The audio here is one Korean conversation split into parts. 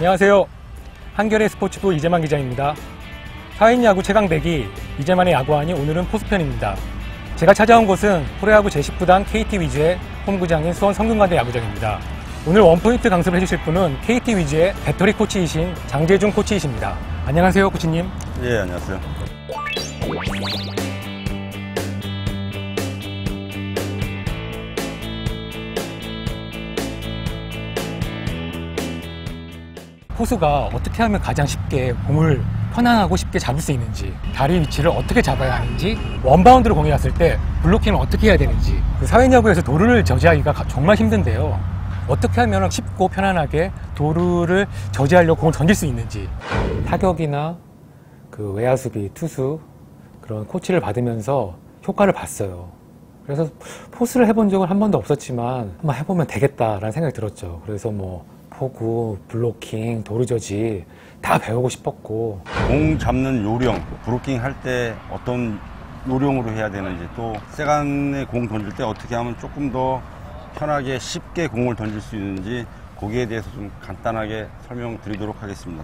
안녕하세요. 한겨레 스포츠부 이재만 기자입니다. 4인 야구 최강대기 이재만의 야구하니 오늘은 포수편입니다. 제가 찾아온 곳은 프로야구 제10구단 KT 위즈의 홈구장인 수원 성균관대 야구장입니다. 오늘 원포인트 강습을 해주실 분은 KT 위즈의 배터리 코치이신 장재중 코치이십니다. 안녕하세요, 코치님. 예, 안녕하세요. 포수가 어떻게 하면 가장 쉽게 공을 편안하고 쉽게 잡을 수 있는지, 다리 위치를 어떻게 잡아야 하는지, 원바운드로 공이 왔을 때 블로킹을 어떻게 해야 되는지, 사회야구에서 도루를 저지하기가 정말 힘든데요. 어떻게 하면 쉽고 편안하게 도루를 저지하려고 공을 던질 수 있는지, 타격이나 그 외야 수비, 투수 그런 코치를 받으면서 효과를 봤어요. 그래서 포수를 해본 적은 한 번도 없었지만 한번 해보면 되겠다라는 생각이 들었죠. 그래서 뭐 포구, 블로킹, 도루 저지 다 배우고 싶었고, 공 잡는 요령, 브로킹 할 때 어떤 요령으로 해야 되는지, 또 세간에 공 던질 때 어떻게 하면 조금 더 편하게 쉽게 공을 던질 수 있는지, 거기에 대해서 좀 간단하게 설명드리도록 하겠습니다.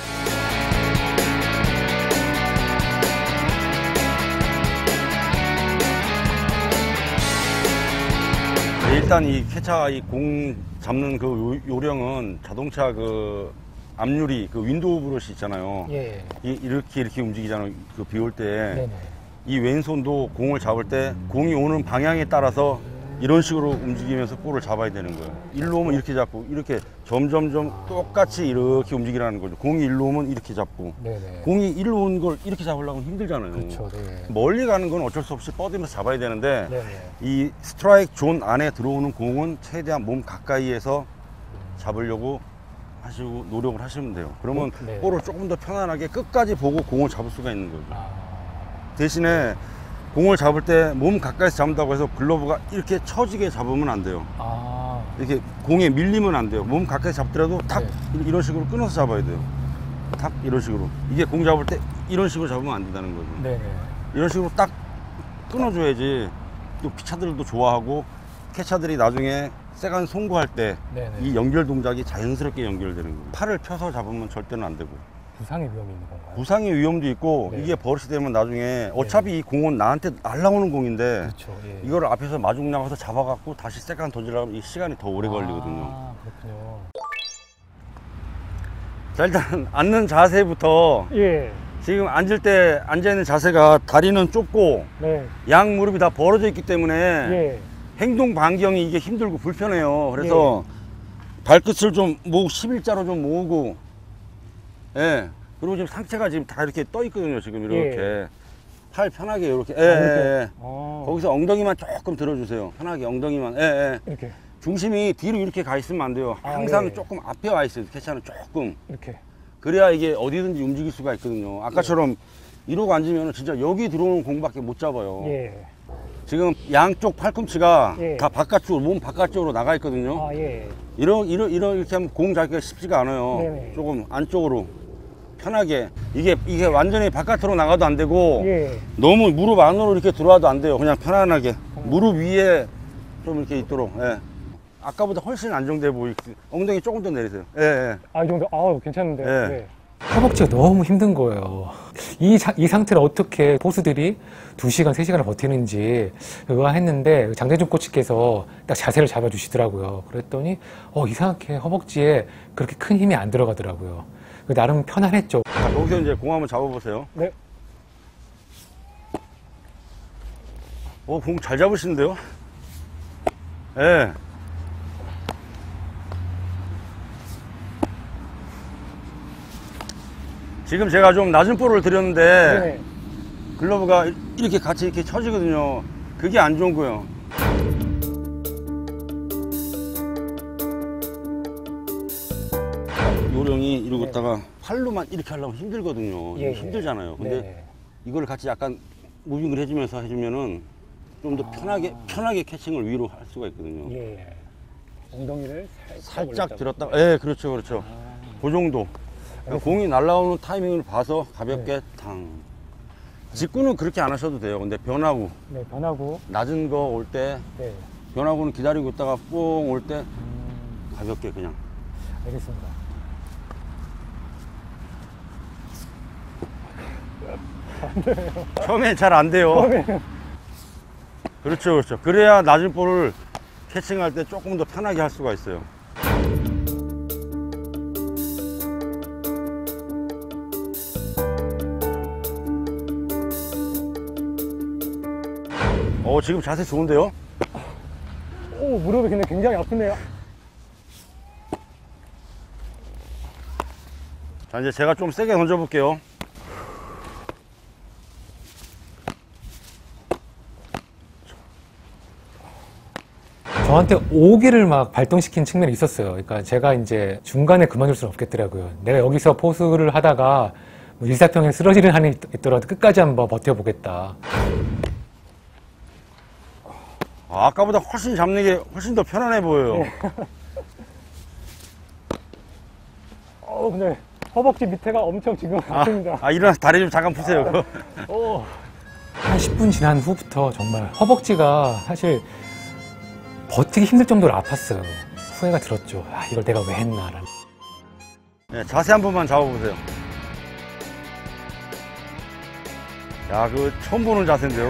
일단 이 캐차, 이 공 잡는 그 요령은 자동차 그 앞유리, 그 윈도우 브러시 있잖아요. 예. 이렇게 움직이잖아요. 그 비 올 때. 네네. 이 왼손도 공을 잡을 때 공이 오는 방향에 따라서 이런 식으로 움직이면서 볼을 잡아야 되는 거예요. 일로 오면 이렇게 잡고, 이렇게 점점점 똑같이 이렇게 움직이라는 거죠. 공이 일로 오면 이렇게 잡고, 네네. 공이 일로 오는 걸 이렇게 잡으려면 힘들잖아요. 그렇죠. 네. 멀리 가는 건 어쩔 수 없이 뻗으면서 잡아야 되는데, 네네. 이 스트라이크 존 안에 들어오는 공은 최대한 몸 가까이에서 잡으려고 하시고 노력을 하시면 돼요. 그러면 네. 볼을 조금 더 편안하게 끝까지 보고 공을 잡을 수가 있는 거죠. 대신에 공을 잡을 때 몸 가까이서 잡는다고 해서 글러브가 이렇게 처지게 잡으면 안 돼요. 이렇게 공에 밀리면 안 돼요. 몸 가까이서 잡더라도 탁 이런 식으로 끊어서 잡아야 돼요. 탁 이런 식으로. 이게 공 잡을 때 이런 식으로 잡으면 안 된다는 거죠. 네네. 이런 식으로 딱 끊어줘야지 또 피차들도 좋아하고, 캐차들이 나중에 세간 송구할 때 이 연결 동작이 자연스럽게 연결되는 거예요. 팔을 펴서 잡으면 절대는 안 되고. 부상의 위험이 있는 건가요? 부상의 위험도 있고, 네. 이게 버릇이 되면 나중에 어차피 이 공은 나한테 날라오는 공인데, 그렇죠. 예. 이거를 앞에서 마중 나가서 잡아갖고 다시 세간 던지려면 이 시간이 더 오래 걸리거든요. 그렇군요. 자, 일단 앉는 자세부터, 예. 지금 앉을 때 앉아있는 자세가 다리는 좁고 네. 양 무릎이 다 벌어져 있기 때문에 예. 행동 반경이 이게 힘들고 불편해요. 그래서 발끝을 좀 모으고 11자로 좀 모으고, 예. 그리고 지금 상체가 지금 다 이렇게 떠 있거든요. 지금 이렇게. 팔 편하게 이렇게. 예. 거기서 엉덩이만 조금 들어주세요. 편하게 엉덩이만. 예. 이렇게. 중심이 뒤로 이렇게 가 있으면 안 돼요. 항상 예. 조금 앞에 와 있어요. 캐차는 조금. 이렇게. 그래야 이게 어디든지 움직일 수가 있거든요. 아까처럼 이러고 앉으면 진짜 여기 들어오는 공밖에 못 잡아요. 예. 지금 양쪽 팔꿈치가 예. 다 바깥쪽으로, 몸 바깥쪽으로 나가 있거든요. 예. 이렇게 하면 공 잡기가 쉽지가 않아요. 네네. 조금 안쪽으로 편하게. 이게 완전히 바깥으로 나가도 안 되고, 예. 너무 무릎 안으로 이렇게 들어와도 안 돼요. 그냥 편안하게 무릎 위에 좀 이렇게 있도록. 예. 아까보다 훨씬 안정돼 보이고, 엉덩이 조금 더 내리세요. 예. 이 정도, 괜찮은데. 예. 네. 허벅지가 너무 힘든 거예요. 이 상태를 어떻게 포수들이 2시간, 3시간을 버티는지 그거 했는데, 장재중 코치께서 딱 자세를 잡아주시더라고요. 그랬더니, 이상하게 허벅지에 그렇게 큰 힘이 안 들어가더라고요. 나름 편안했죠. 자, 거기서 이제 공 한번 잡아보세요. 네. 공 잘 잡으시는데요? 예. 지금 제가 좀 낮은 볼을 드렸는데, 네. 글러브가 이렇게 같이 이렇게 쳐지거든요. 그게 안 좋은 거예요. 요령이 이러고 있다가 팔로만 이렇게 하려면 힘들거든요. 예, 힘들잖아요. 근데 네. 이걸 같이 약간 무빙을 해주면서 해주면은 좀 더 편하게 캐칭을 위로 할 수가 있거든요. 예. 엉덩이를 살짝 들었다가, 예, 그렇죠. 그 정도. 그러니까 공이 날아오는 타이밍을 봐서 가볍게 탕. 직구는 그렇게 안 하셔도 돼요. 근데 변화구. 네, 변화구. 낮은 거 올 때, 네. 변화구는 기다리고 있다가 뽕 올 때 가볍게 그냥. 알겠습니다. 처음엔 잘 안 돼요. 그렇죠, 그렇죠. 그래야 낮은 볼을 캐칭할 때 조금 더 편하게 할 수가 있어요. 지금 자세 좋은데요? 오, 무릎이 근데 굉장히 아프네요. 자, 이제 제가 좀 세게 던져볼게요. 저한테 오기를 막 발동시킨 측면이 있었어요. 그러니까 제가 이제 중간에 그만둘 수는 없겠더라고요. 내가 여기서 포수를 하다가 뭐 일사평행 쓰러지는 한이 있더라도 끝까지 한번 버텨보겠다. 아까보다 훨씬 잡는 게 훨씬 더 편안해 보여요. 네. 근데 허벅지 밑에가 엄청 지금 아픕니다. 일어나서 다리 좀 잠깐 푸세요. 한 10분 지난 후부터 정말 허벅지가 사실 버티기 힘들 정도로 아팠어요. 후회가 들었죠. 이걸 내가 왜 했나라는. 네, 자세 한 번만 잡아보세요. 야, 그 처음 보는 자세인데요.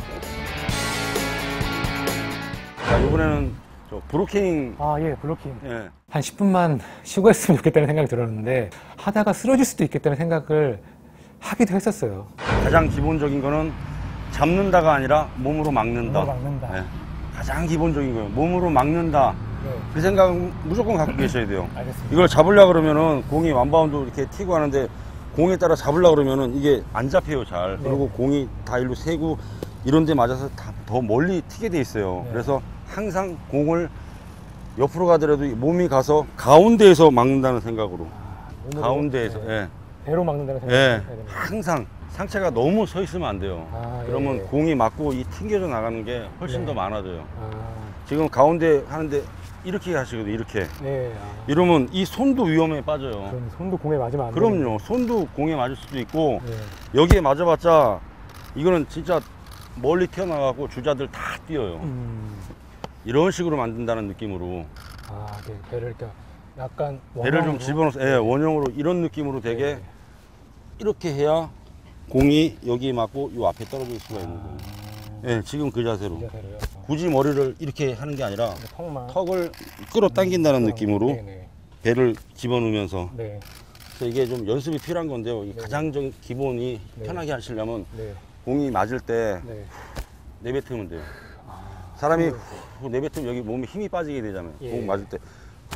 자, 이번에는 저 브로킹. 예, 블로킹. 예. 한 10분만 쉬고 했으면 좋겠다는 생각이 들었는데 하다가 쓰러질 수도 있겠다는 생각을 하기도 했었어요. 가장 기본적인 거는 잡는다가 아니라 몸으로 막는다. 몸으로 막는다. 예. 가장 기본적인 거예요. 몸으로 막는다. 네. 그 생각은 무조건 갖고 계셔야 돼요. 알겠습니다. 이걸 잡으려고 그러면은 공이 완바운드 이렇게 튀고 하는데 공에 따라 잡으려고 그러면은 이게 안 잡혀요, 잘. 네. 그리고 공이 다 일로 새고 이런 데 맞아서 다 더 멀리 튀게 돼 있어요. 네. 그래서 항상 공을 옆으로 가더라도 몸이 가서 가운데에서 막는다는 생각으로. 가운데에서. 네. 예. 배로 막는다는 생각이 예. 해야 됩니다. 항상 상체가 너무 서 있으면 안 돼요. 그러면 예. 공이 맞고 이 튕겨져 나가는 게 훨씬 네. 더 많아져요. 아, 지금 가운데 하는데 이렇게 하시거든요, 이렇게. 네. 이러면 이 손도 위험에 빠져요. 그럼 손도 공에 맞으면 안 돼요. 그럼요. 손도 공에 맞을 수도 있고, 네. 여기에 맞아봤자 이거는 진짜 멀리 튀어나가고 주자들 다 뛰어요. 이런 식으로 만든다는 느낌으로. 네. 배를 이렇게 약간 배를 좀 원형으로. 집어넣어서, 예, 원형으로 이런 느낌으로 되게 네. 이렇게 해야 공이 여기에 맞고 이 앞에 떨어질 수가 있는 거예요. 예, 지금 그 자세로. 이 자세로요. 굳이 머리를 이렇게 하는 게 아니라 턱만. 턱을 끌어당긴다는 느낌으로 네네. 배를 집어넣으면서. 네. 그래서 이게 좀 연습이 필요한 건데요. 이 네. 가장적인 기본이 네. 편하게 하시려면 네. 공이 맞을 때 네. 내뱉으면 돼요. 사람이 후 내뱉으면 여기 몸에 힘이 빠지게 되잖아요. 예. 공 맞을 때.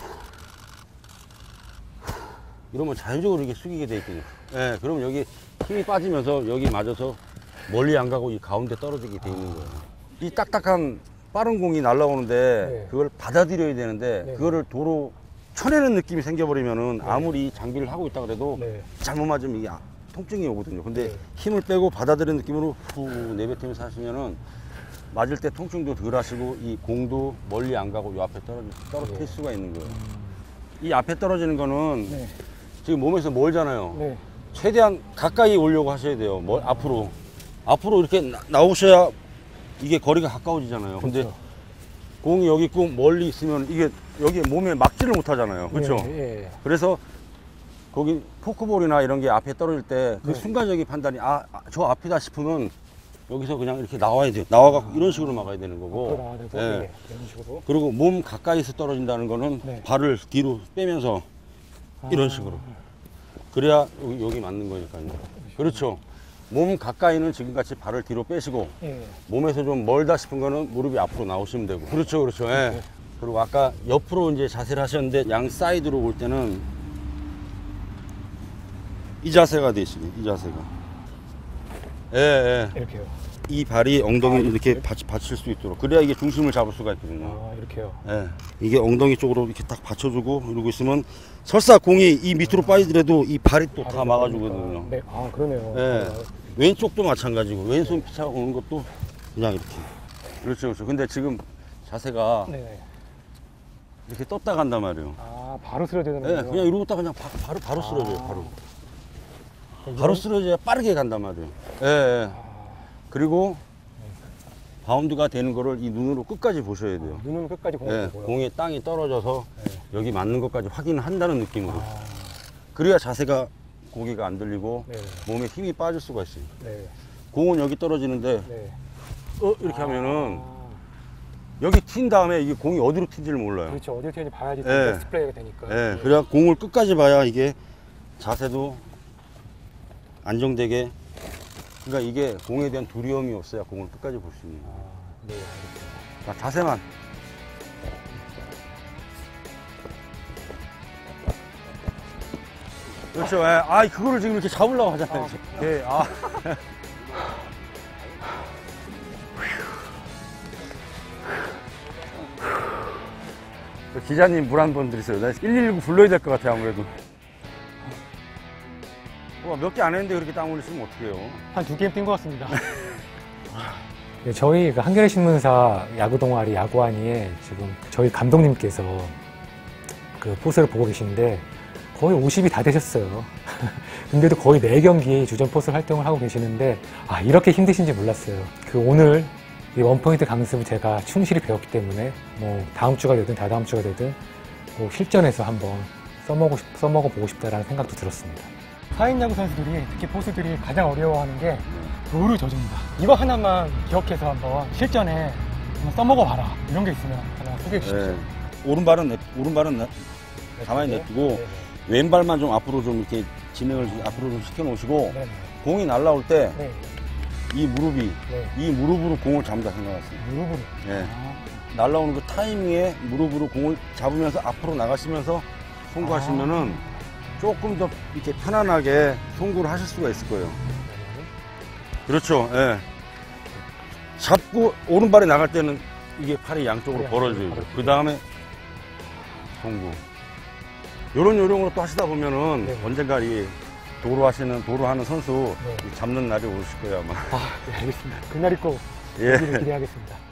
이러면 자연적으로 이렇게 숙이게 돼 있거든요. 예, 그러면 여기 힘이 빠지면서 여기 맞아서 멀리 안 가고 이 가운데 떨어지게 돼 있는 거예요. 이 딱딱한 빠른 공이 날라오는데 네. 그걸 받아들여야 되는데 네. 그거를 도로 쳐내는 느낌이 생겨버리면은 아무리 장비를 하고 있다 그래도 네. 잘못 맞으면 이게 통증이 오거든요. 근데 네. 힘을 빼고 받아들이는 느낌으로 후 내뱉으면서 하시면은 맞을 때 통증도 덜 하시고 이 공도 멀리 안 가고 이 앞에 떨어뜨릴 수가 있는 거예요. 이 앞에 떨어지는 거는 네. 지금 몸에서 멀잖아요. 네. 최대한 가까이 오려고 하셔야 돼요. 앞으로 이렇게 나오셔야 이게 거리가 가까워지잖아요. 근데 그렇죠. 공이 여기 있고 멀리 있으면 이게 여기 몸에 막지를 못하잖아요. 그렇죠? 예. 예. 그래서 거기 포크볼이나 이런 게 앞에 떨어질 때 그 네. 순간적인 판단이 저 앞이다 싶으면 여기서 그냥 이렇게 나와야 돼요. 나와갖고 이런 식으로 막아야 되는 앞으로 거고. 나와야 되고. 예. 네. 이런 식으로. 그리고 몸 가까이서 떨어진다는 거는 네. 발을 뒤로 빼면서 이런 식으로. 그래야 여기 맞는 거니까요. 그렇죠. 몸 가까이는 지금같이 발을 뒤로 빼시고 예. 몸에서 좀 멀다 싶은 거는 무릎이 앞으로 나오시면 되고. 그렇죠, 그렇죠. 예. 그리고 아까 옆으로 이제 자세를 하셨는데 양 사이드로 올 때는 이 자세가 되시네. 이 자세가. 예, 예. 이렇게요. 이 발이 엉덩이 이렇게 받칠 수 있도록. 그래야 이게 중심을 잡을 수가 있거든요. 이렇게요. 예. 이게 엉덩이 쪽으로 이렇게 딱 받쳐주고 이러고 있으면 설사 공이 이 밑으로 빠지더라도 이 발이 또 다 막아주거든요. 네. 그러네요. 예. 왼쪽도 마찬가지고 왼손 피차가 오는 것도 그냥 이렇게. 그렇죠, 그렇죠. 근데 지금 자세가 네. 이렇게 떴다 간단 말이에요. 바로 쓰러져야 예, 되는 거예요. 그냥 이러고 있다 그냥 바로 쓰러져요. 바로 쓰러져야 빠르게 간단 말이에요. 예, 예. 그리고 바운드가 되는 거를 이 눈으로 끝까지 보셔야 돼요. 눈은 끝까지 공을 예, 보고요. 공에 땅이 떨어져서 여기 맞는 것까지 확인을 한다는 느낌으로. 그래야 자세가 고개가 안 들리고 네. 몸에 힘이 빠질 수가 있어요. 네. 공은 여기 떨어지는데 네. 이렇게 하면은 여기 튄 다음에 이게 공이 어디로 튄지를 몰라요. 그렇죠. 어딜 튀는지 봐야지 네. 디스플레이가 되니까. 예, 그래야 공을 끝까지 봐야 이게 자세도 안정되게, 그러니까 이게 공에 대한 두려움이 없어야 공을 끝까지 볼 수 있는 거예요. 네, 알겠습니다. 자, 자세만. 그렇죠. 예. 그거를 지금 이렇게 잡으려고 하잖아요. 예, 기자님 물 한 번 드리세요. 나 119 불러야 될 것 같아요, 아무래도. 몇 개 안 했는데 그렇게 땀 흘리시면 어떡해요. 한 2게임 뛴 것 같습니다. 네, 저희 그 한겨레 신문사 야구 동아리 야구하니에 지금 저희 감독님께서 그 포수를 보고 계신데 거의 50이 다 되셨어요. 근데도 거의 4경기 주전 포수 활동을 하고 계시는데 이렇게 힘드신지 몰랐어요. 그 오늘 이 원포인트 강습을 제가 충실히 배웠기 때문에 뭐 다음 주가 되든 다다음 주가 되든 뭐 실전에서 한번 써먹어 보고 싶다라는 생각도 들었습니다. 사인야구 선수들이, 특히 포수들이 가장 어려워하는 게 롤을 져줍니다. 이거 하나만 기억해서 한번 실전에 한번 써먹어 봐라. 이런 게 있으면 하나 소개해 주십시오. 네. 오른발은 가만히 냅두고 왼발만 좀 앞으로 좀 이렇게 진행을 앞으로 좀 시켜 놓으시고 네네. 공이 날라올 때 네. 이 무릎이 이 무릎으로 공을 잡는다 생각하세요. 무릎으로. 예. 날라오는 그 타이밍에 무릎으로 공을 잡으면서 앞으로 나가시면서 송구하시면은 조금 더 이렇게 편안하게 송구를 하실 수가 있을 거예요. 그렇죠. 예. 잡고 오른발이 나갈 때는 이게 팔이 양쪽으로 벌어져요. 그 다음에 송구. 요런 요령으로 또 하시다 보면은 네. 언젠가 이 도루하는 선수 네. 잡는 날이 오실 거예요, 아마. 네, 알겠습니다. 그날이 꼭 예. 기대하겠습니다.